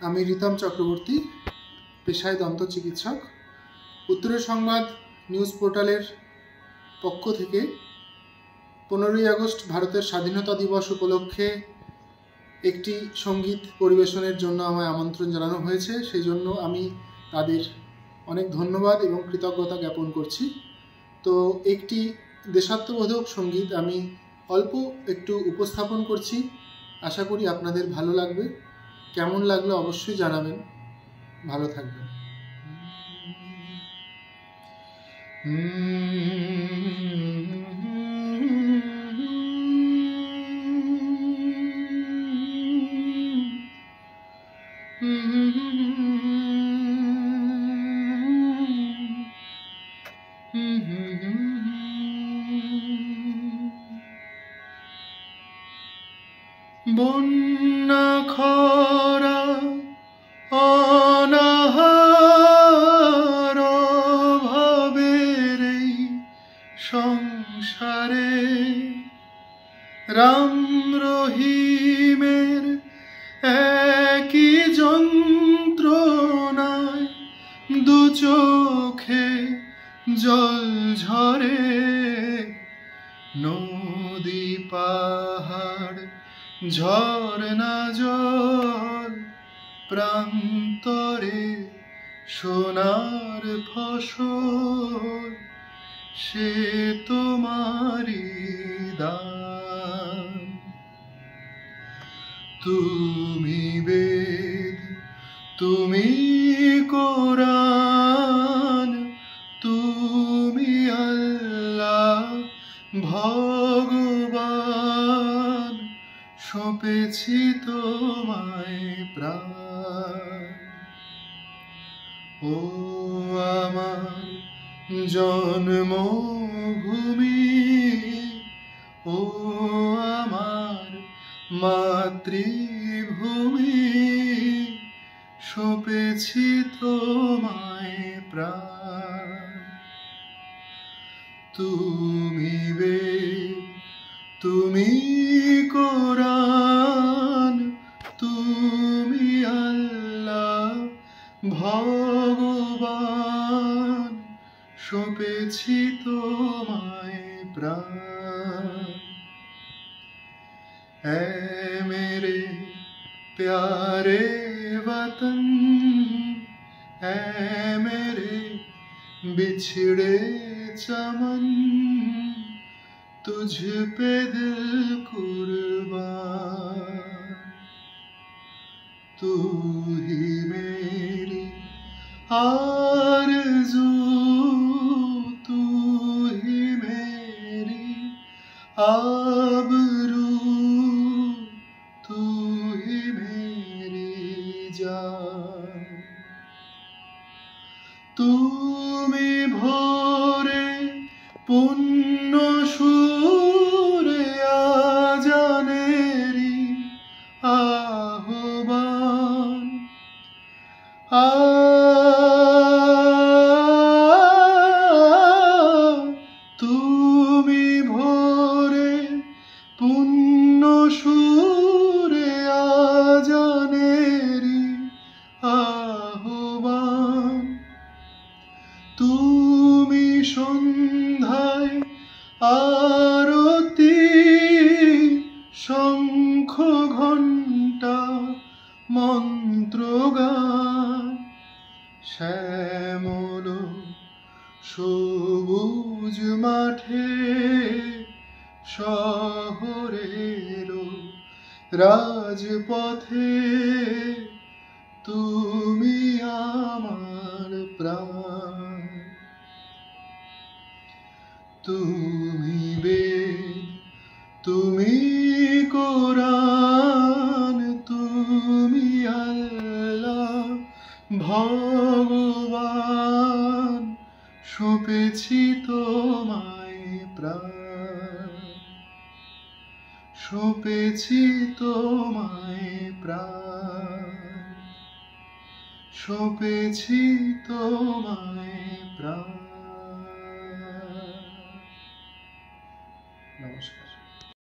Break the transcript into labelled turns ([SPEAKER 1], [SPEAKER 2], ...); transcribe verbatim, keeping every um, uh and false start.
[SPEAKER 1] আমি রিতম চক্রবর্তী, পেশায় দন্ত চিকিৎসক। উত্তরের সংবাদ নিউজ পোর্টালের পক্ষ থেকে পনেরোই আগস্ট ভারতের স্বাধীনতা দিবস উপলক্ষে একটি সঙ্গীত পরিবেশনের জন্য আমায় আমন্ত্রণ জানানো হয়েছে। সেই জন্য আমি তাদের অনেক ধন্যবাদ এবং কৃতজ্ঞতা জ্ঞাপন করছি। তো একটি দেশাত্মবোধক সঙ্গীত আমি অল্প একটু উপস্থাপন করছি, আশা করি আপনাদের ভালো লাগবে। কেমন লাগলো অবশ্যই জানাবেন। ভালো থাকবেন। বন্যা খরা অনাহার ভাবের এই সংসারে রাম রহিমের একই যন্ত্রণায় দু চোখে জল ঝরে। নদী পাহাড় ঝরনা জল প্রান্তরে সোনার ফসল, সে তোমারি দান। তুমি বেদ, তুমি কোরআন, তুমি আল্লাহ ভগবান, সঁপেছি তোমায় প্রাণ। ও আমার জন্মভূমি, ও আমার মাতৃভূমি, সঁপেছি তোমায় প্রাণ। তুমি বেদ, তুমি কোরআন, তুমি আল্লাহ ভগবান, সঁপেছি তোমায় প্রাণ। ऐ मेरे प्यारे वतन, ऐ मेरे बिछड़े चमन, तुझ पे दिल कुर्बान। तू ही मेरी आरज़ू, तू ही मेरी आबरू, तू ही मेरी जान। তুমি ভোরে পুণ্য সুরে আজানেরি আহ্বান, আ তুমি ভোরে পুণ্য সুরে আজানেরি আহ্বান। তুমি সন্ধ্যায় আরতি, শঙ্খ ঘণ্টা মন্ত্রগান, শ্যামল সবুজ মাঠে শহরের রাজপথে, তুমি আমার প্রাণ। তুমি বেদ, তুমি কোরআন, তুমি আল্লাহ ভগবান, সঁপেছি তোমায় প্রাণ, সঁপেছি তোমায় প্রাণ, সঁপেছি তোমায় প্রাণ।